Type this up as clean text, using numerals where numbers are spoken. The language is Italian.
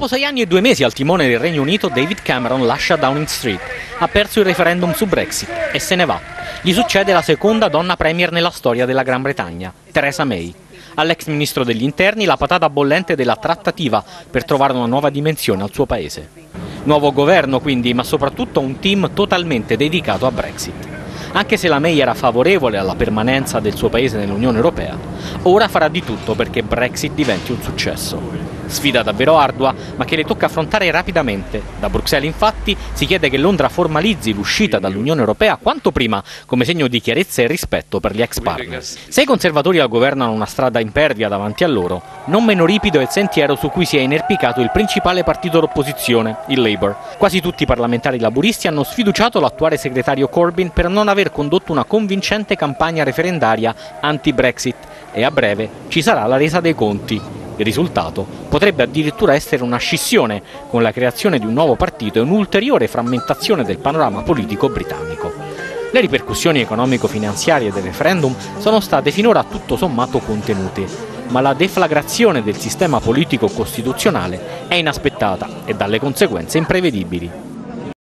Dopo 6 anni e 2 mesi al timone del Regno Unito, David Cameron lascia Downing Street. Ha perso il referendum su Brexit e se ne va. Gli succede la seconda donna premier nella storia della Gran Bretagna, Theresa May. All'ex ministro degli interni la patata bollente della trattativa per trovare una nuova dimensione al suo paese. Nuovo governo quindi, ma soprattutto un team totalmente dedicato a Brexit. Anche se la May era favorevole alla permanenza del suo paese nell'Unione Europea, ora farà di tutto perché Brexit diventi un successo. Sfida davvero ardua, ma che le tocca affrontare rapidamente. Da Bruxelles, infatti, si chiede che Londra formalizzi l'uscita dall'Unione Europea quanto prima, come segno di chiarezza e rispetto per gli ex partner. Se i conservatori al governo hanno una strada impervia davanti a loro, non meno ripido è il sentiero su cui si è inerpicato il principale partito d'opposizione, il Labour. Quasi tutti i parlamentari laburisti hanno sfiduciato l'attuale segretario Corbyn per non aver condotto una convincente campagna referendaria anti-Brexit e a breve ci sarà la resa dei conti. Il risultato potrebbe addirittura essere una scissione, con la creazione di un nuovo partito e un'ulteriore frammentazione del panorama politico britannico. Le ripercussioni economico-finanziarie del referendum sono state finora tutto sommato contenute, ma la deflagrazione del sistema politico costituzionale è inaspettata e dalle conseguenze imprevedibili.